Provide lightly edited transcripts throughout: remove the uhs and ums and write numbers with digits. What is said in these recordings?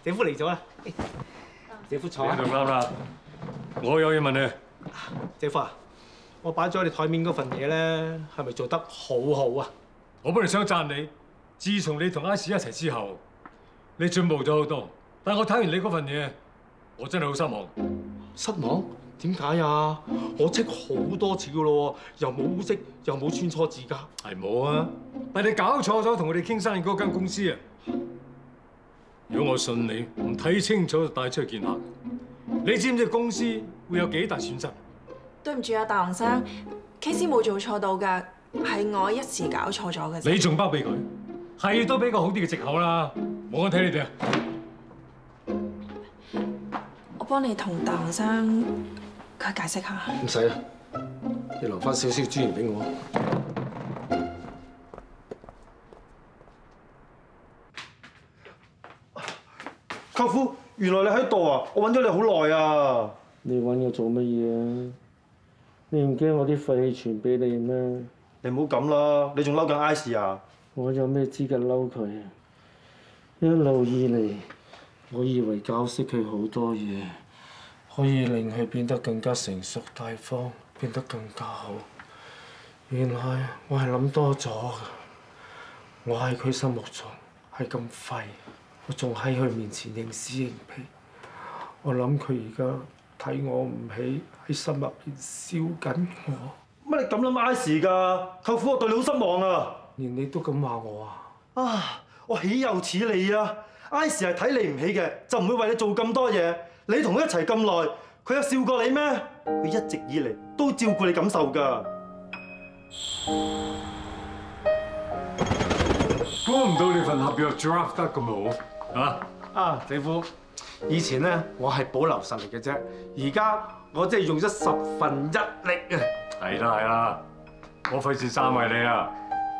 姐夫嚟咗啦，姐夫坐。 你就啱啦，我有嘢問你。 姐夫啊，我擺咗喺你台面嗰份嘢咧，係咪做得好好啊？ 我本嚟想讚你，自從你同 Ice 一齊之後，你進步咗好多。但我睇完你嗰份嘢，我真係好失望。 失望？點解啊？我積好多次噶咯，又冇污跡，又冇串錯字㗎。 係冇啊，但你搞錯咗同我哋傾生意嗰間公司啊！如果我信你，唔睇清楚就帶出去見客，你知唔知公司會有幾大損失？ 對唔住啊，大雄生，KC冇做錯到㗎，係我一時搞錯咗嘅啫。 你仲包庇佢，係都俾個好啲嘅藉口啦！冇眼睇你哋啊！ 我幫你同大雄生佢解釋下。 唔使啦，你留翻少少資源俾我。 舅父，原來你喺度啊！我揾咗你好耐啊！ 你揾我做乜嘢啊？你唔驚我啲廢氣傳俾你咩？ 你唔好咁啦，你仲嬲緊 Ice 啊？ 我有咩資格嬲佢啊？一路以嚟，我以為教識佢好多嘢，可以令佢變得更加成熟大方，變得更加好。原來我係諗多咗㗎，我喺佢心目中係咁廢，我仲喺佢面前認屎認屁。我諗佢而家睇我唔起，喺心入邊笑緊我。 乜你咁諗 Ice 㗎？舅父，我對你好失望啊！ 連你都咁話我啊！ 啊！我豈有此理啊 ！Ice 係睇你唔起嘅，就唔會為你做咁多嘢。你同佢一齊咁耐，佢有笑過你咩？佢一直以嚟都照顧你感受㗎。 估唔到你份合約 draft 得咁好啊！ 啊，姐夫，以前咧我係保留實力嘅啫，而家我真係用咗1/10力啊！ 係啦，我費事讚為你啊！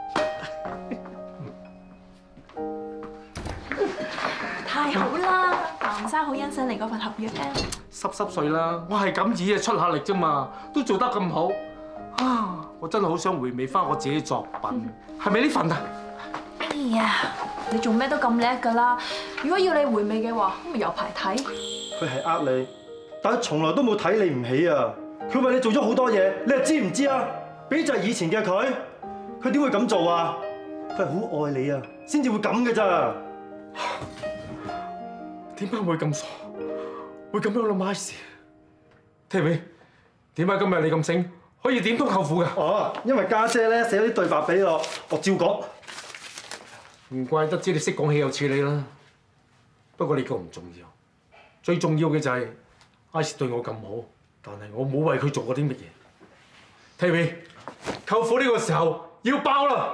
太好啦！大雄生好欣賞你嗰份合約啊！ 濕碎啦，我係咁意啊出下力啫嘛，都做得咁好啊！我真係好想回味翻我自己作品，係咪呢份啊？ 哎呀，你做咩都咁叻㗎啦！如果要你回味嘅話，咁咪有排睇。 佢係呃你，但係從來都冇睇你唔起啊！佢為你做咗好多嘢，你係知唔知啊？比就係以前嘅佢，佢點會咁做啊？佢係好愛你啊，先至會咁嘅咋。 點解會咁傻？會咁樣諗 Ice？聽未？點解今日你咁醒，可以點通舅父㗎？ 哦，因為家姐咧寫咗啲對白俾我，我照講。 唔怪得知你識講豈有此理啦。不過呢個唔重要，最重要嘅就係 Ice 對我咁好，但係我冇為佢做過啲乜嘢。聽未？舅父呢個時候要爆啦！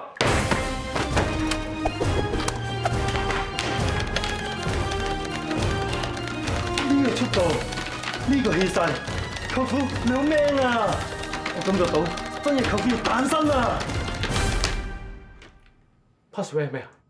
呢個速度，呢個氣勢，舅父你好 man 啊！我感覺到真嘅舅父要誕生啦！ Password 係咩啊？